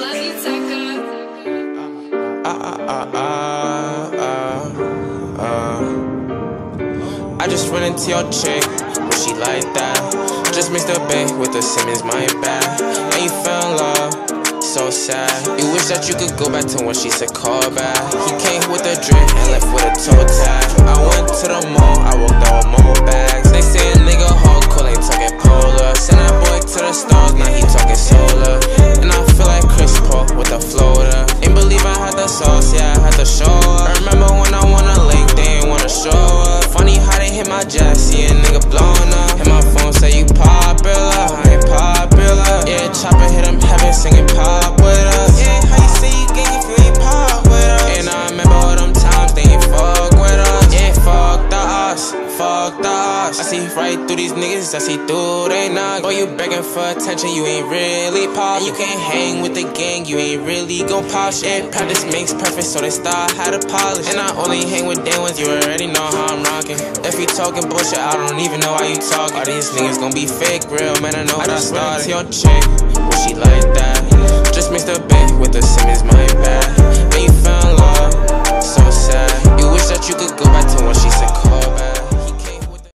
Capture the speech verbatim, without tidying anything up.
I just run into your chick, but she like that. Just mixed the bay with the Simmons, my bad. And you fell in love, so sad. You wish that you could go back to when she said call back. He came with a drink and left with a toe tag. I went to the mall, I walked out with more bags. They say a nigga hardcore, ain't talking polar. Send that boy to the stars, now he talking solar. And I feel like Chris Paul with a floater. Ain't believe I had the sauce, yeah, I had to show up. I remember when I wanna link, they ain't wanna show up. Funny how they hit my jack, see a nigga blowing up. Hit my phone, say you popular, I ain't popular. Yeah, chopper hit him heaven, singing pop with us. Yeah, how you say you gang if you ain't pop with us? And I remember all them times they ain't fuck with us. Yeah, fuck the us, fuck the us. I see right through these niggas, I see through they knock. Boy, you begging for attention, you ain't really pop. And you can't hang with the gang, you ain't really gon' pop shit. Practice makes perfect, so they start how to polish. And I only hang with day ones, you already know how I'm rocking. If you talking bullshit, I don't even know why you talking. All these niggas gon' be fake, real man, I know I just started. Your chick, well she like that. Just mixed the bay with the Simmons, my